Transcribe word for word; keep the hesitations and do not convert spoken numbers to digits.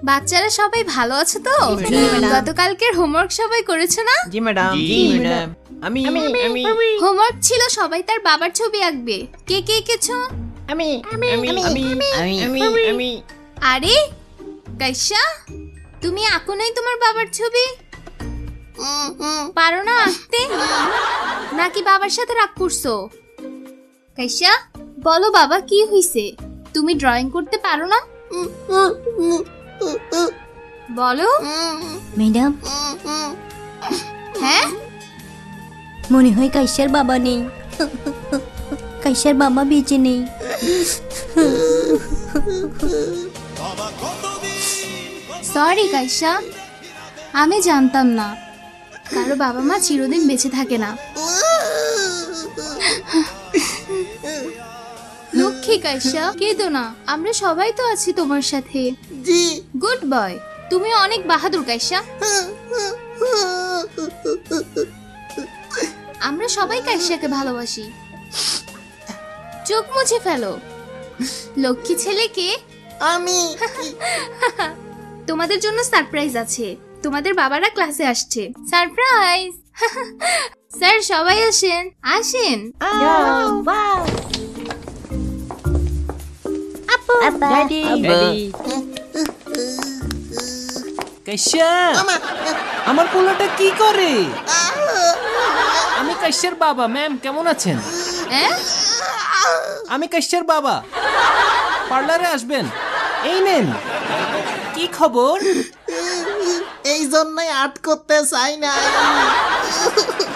বাচ্চারা সবাই ভালো আছে তো? গতকালকের হোমওয়ার্ক সবাই করেছে না? জি ম্যাডাম জি ম্যাডাম আমি আমি হোমওয়ার্ক ছিল সবাই তার বাবার ছবি আঁকবে। কে কে এঁকেছো? আমি আমি আমি আমি আমি আরে কাইসা, তুমি আঁকো নাই তোমার বাবার ছবি? পারো না আঁকতে নাকি বাবার সাথে রাগ করছো? কাইসা বলো বাবা কি হইছে? তুমি ড্রয়িং করতে পারো না? বলো ম্যাডাম। হ্যাঁ মনে হয় কাইসার বাবা নেই, কাইসার বাবা বেঁচে নেই। সরি কাইসা, আমি জানতাম না কারো বাবা মা চিরদিন বেঁচে থাকে না। লক্ষ্মী কাইসা কেঁদো না, আমরা সবাই তো আছি তোমার সাথে। জি গুড বয়, তুমি অনেক বাহাদুর কাইসা। আমরা সবাই কাইসাকে ভালোবাসি। চোখ মুছে ফেলো, লক্ষ্মী ছেলেকে আমি। তোমাদের জন্য সারপ্রাইজ আছে, তোমাদের বাবারা ক্লাসে আসছে। সারপ্রাইজ। স্যার সবাই আসেন আসেন। ড্যাডি ড্যাডি কাইসা আমার পোলাটা কি করে? আমি কাইসার বাবা। ম্যাম কেমন আছেন? আমি কাইসার বাবা, পার্লারে আসবেন। এই নেন। কি খবর? এই জন্যই আর্ট করতে চাই না।